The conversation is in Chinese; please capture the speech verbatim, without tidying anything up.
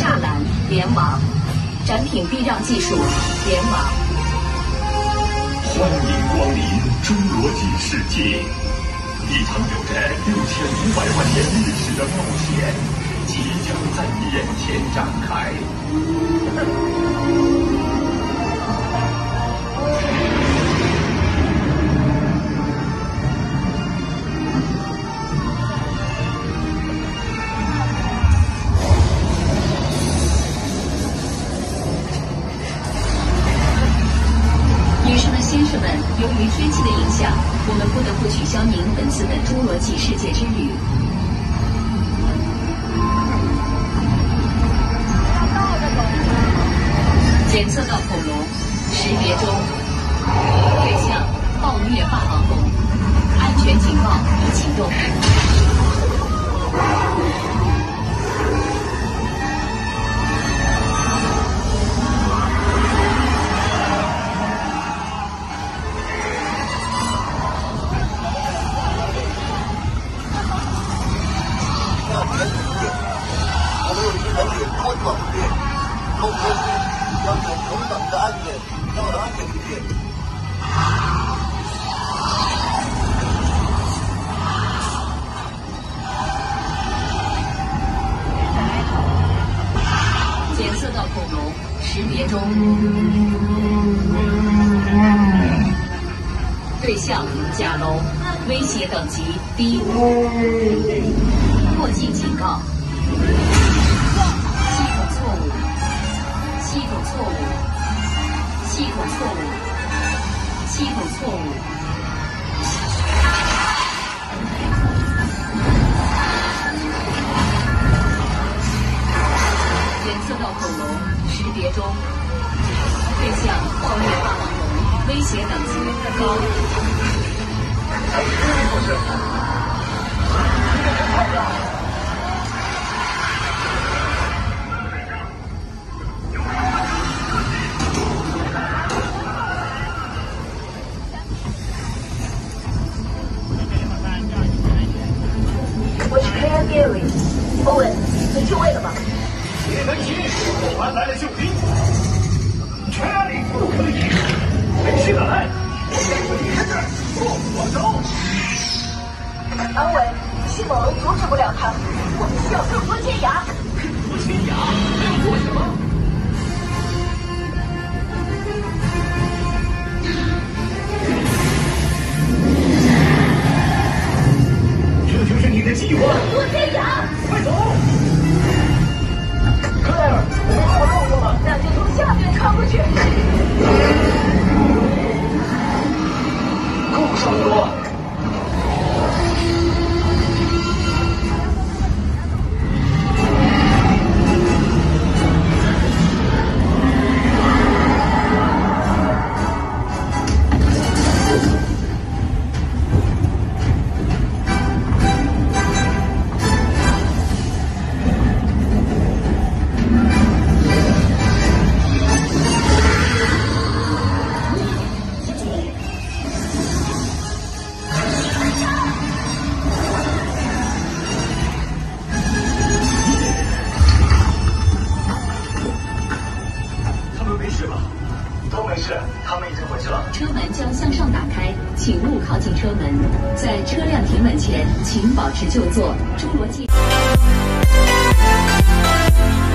栅栏联网，展品避让技术联网。 欢迎光临侏罗纪世界，一场有着六千五百万年历史的冒险即将在你眼前展开。 先生们，由于天气的影响，我们不得不取消您本次的侏罗纪世界之旅。检测到恐龙，识别中，对象暴虐霸王龙，安全警告已启动。 通过要求同等的安全，到达安全地点。 检测到恐龙，识别中。对象甲龙，威胁等级低。过境警告。系统错误，系统错误，系统错误。检测到恐龙，识别中。对象暴虐霸王龙，威胁等级高。 欧文，你就位了吗？ 别担心，我们来了救兵。查理，不可以！没事的，来，我带你离开这儿，不我走。 安伟，迅猛龙阻止不了他，我们需要更多尖牙。 更多尖牙？要做什么？这就是你的计划。 多尖牙！ 快走！ 克莱尔，我们跑路了吗？那就从下面穿过去。 够上多。 车门将向上打开，请勿靠近车门。在车辆停稳前，请保持就坐。侏罗纪。